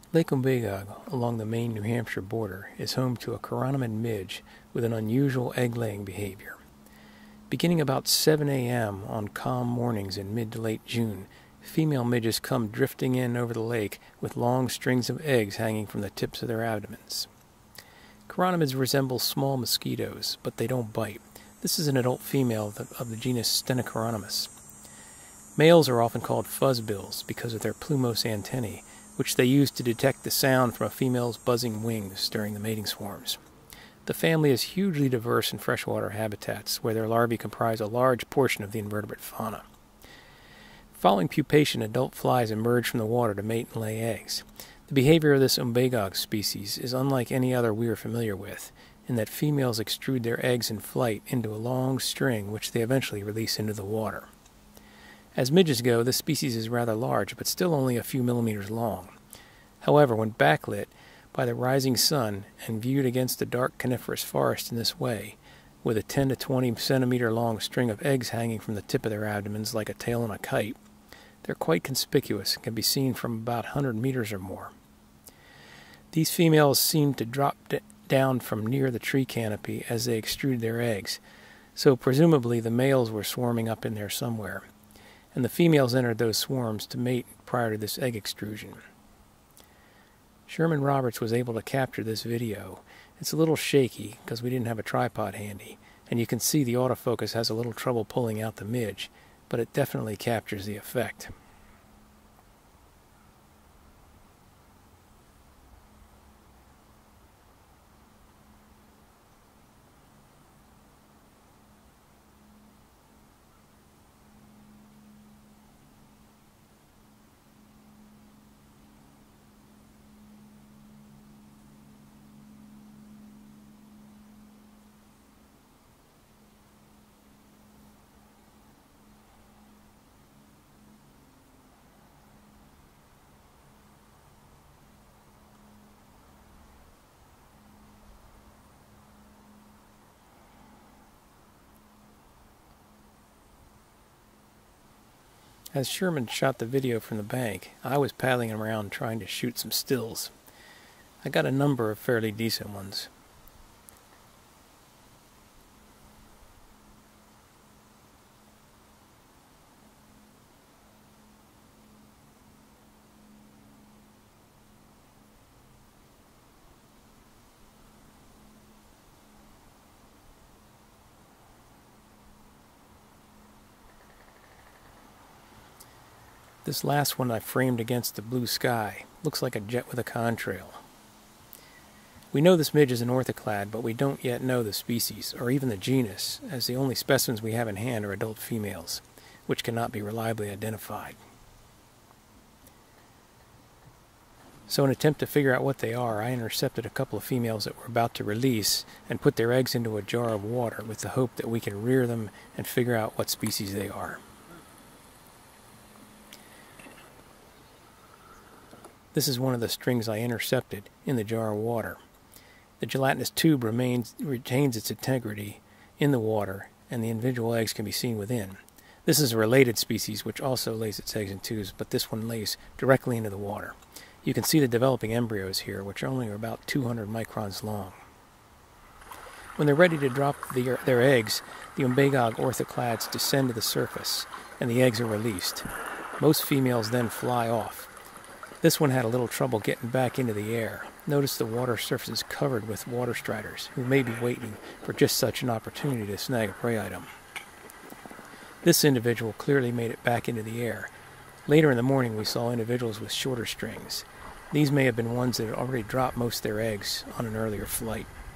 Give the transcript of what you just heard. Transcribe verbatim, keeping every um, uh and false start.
Lake Umbagog, along the Maine-New Hampshire border, is home to a chironomid midge with an unusual egg-laying behavior. Beginning about seven A M on calm mornings in mid to late June, female midges come drifting in over the lake with long strings of eggs hanging from the tips of their abdomens. Chironomids resemble small mosquitoes, but they don't bite. This is an adult female of the genus Stenocchironomus. Males are often called fuzzbills because of their plumose antennae, which they use to detect the sound from a female's buzzing wings during the mating swarms. The family is hugely diverse in freshwater habitats, where their larvae comprise a large portion of the invertebrate fauna. Following pupation, adult flies emerge from the water to mate and lay eggs. The behavior of this Umbagog species is unlike any other we are familiar with, in that females extrude their eggs in flight into a long string which they eventually release into the water. As midges go, this species is rather large, but still only a few millimeters long. However, when backlit by the rising sun and viewed against the dark coniferous forest in this way, with a ten to twenty centimeter long string of eggs hanging from the tip of their abdomens like a tail on a kite, they're quite conspicuous and can be seen from about one hundred meters or more. These females seem to drop down from near the tree canopy as they extrude their eggs, so presumably the males were swarming up in there somewhere, and the females entered those swarms to mate prior to this egg extrusion. Sherman Roberts was able to capture this video. It's a little shaky because we didn't have a tripod handy, and you can see the autofocus has a little trouble pulling out the midge, but it definitely captures the effect. As Sherman shot the video from the bank, I was paddling around trying to shoot some stills. I got a number of fairly decent ones. This last one I framed against the blue sky. Looks like a jet with a contrail. We know this midge is an orthoclad, but we don't yet know the species, or even the genus, as the only specimens we have in hand are adult females, which cannot be reliably identified. So in an attempt to figure out what they are, I intercepted a couple of females that were about to release and put their eggs into a jar of water with the hope that we can rear them and figure out what species they are. This is one of the strings I intercepted in the jar of water. The gelatinous tube remains, retains its integrity in the water, and the individual eggs can be seen within. This is a related species which also lays its eggs in tubes, but this one lays directly into the water. You can see the developing embryos here, which are only about two hundred microns long. When they're ready to drop the, their eggs, the Umbagog orthoclads descend to the surface, and the eggs are released. Most females then fly off. This one had a little trouble getting back into the air. Notice the water surface is covered with water striders, who may be waiting for just such an opportunity to snag a prey item. This individual clearly made it back into the air. Later in the morning we saw individuals with shorter strings. These may have been ones that had already dropped most of their eggs on an earlier flight.